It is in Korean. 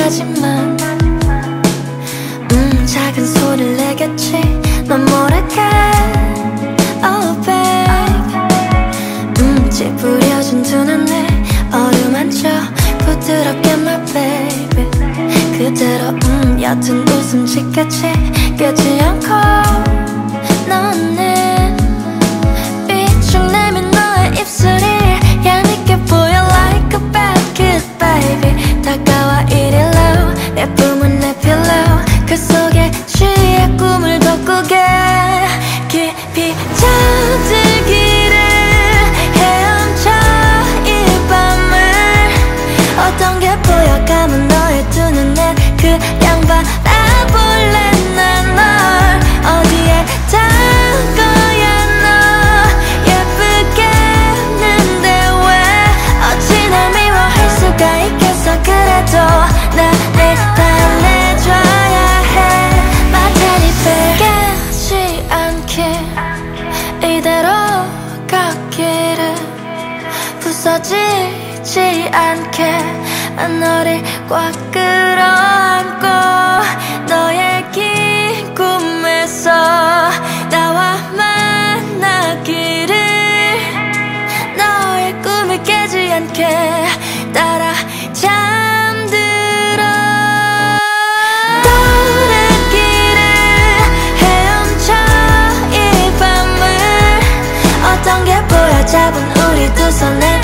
하지만 작은 소리를 내겠지. 넌 모를까 oh babe. 찌푸려진 두 눈에 어루만져 부드럽게 my baby. 그대로 옅은 웃음 짓겠지. 끄지 않고 너는 삐죽내면 너의 입술이 얄밉게 보여 like a bad kiss baby. 다가와 이리로 내 품은 내 pillow. 그 속에 취해 꿈을 더 꾸게 깊이 잠들기를 헤엄쳐 이 밤을. 어떤 게 보여 감은 너의 두 눈엔 그냥 바라볼래 난 널. 어디에 닿은 거야 너 예쁘겠는데 왜 어찌 날 미워할 수가 있겠어. 그래도 나를 달래줘야 해 my teddy bear. 깨지 않게 이대로 걷기를 부서지지 않게 너를 꽉 끌어안고 너의 긴 꿈에서 나와 만나기를. 너의 꿈을 깨지 않게 따라 잠들어. 떠나기를 헤엄쳐 이 밤을. 어떤 게 보여 잡은 우리 두 손에